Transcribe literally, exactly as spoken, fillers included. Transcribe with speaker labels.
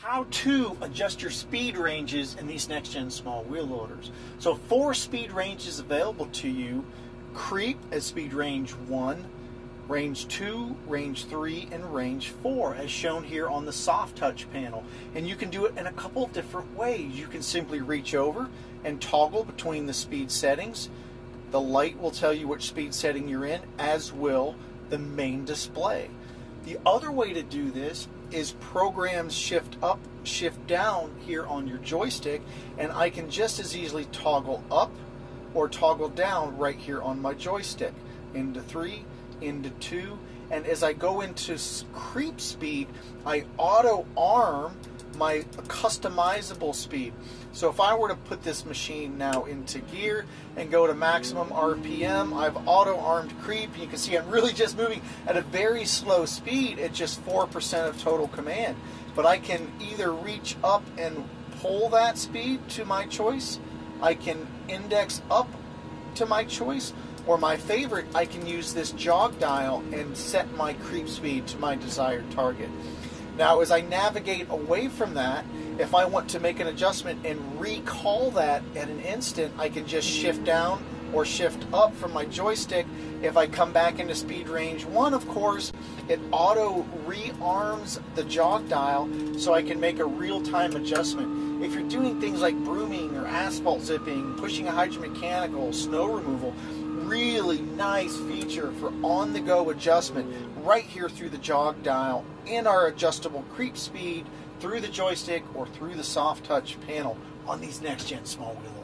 Speaker 1: How to adjust your speed ranges in these next-gen small wheel loaders. So four speed ranges available to you. Creep as speed range one, range two, range three, and range four, as shown here on the soft touch panel. And you can do it in a couple of different ways. You can simply reach over and toggle between the speed settings. The light will tell you which speed setting you're in, as will the main display. The other way to do this is program shift up, shift down here on your joystick, and I can just as easily toggle up or toggle down right here on my joystick. Into three, into two, and as I go into creep speed, I auto arm my customizable speed. So if I were to put this machine now into gear and go to maximum R P M, I've auto armed creep. You can see I'm really just moving at a very slow speed at just four percent of total command. But I can either reach up and pull that speed to my choice, I can index up to my choice, or my favorite, I can use this jog dial and set my creep speed to my desired target. Now, as I navigate away from that, if I want to make an adjustment and recall that at an instant, I can just shift down or shift up from my joystick. If I come back into speed range one, of course, it auto rearms the jog dial so I can make a real-time adjustment. If you're doing things like brooming or asphalt zipping, pushing a hydromechanical, snow removal, really nice feature for on-the-go adjustment right here through the jog dial in our adjustable creep speed through the joystick or through the soft touch panel on these next-gen small wheel loaders.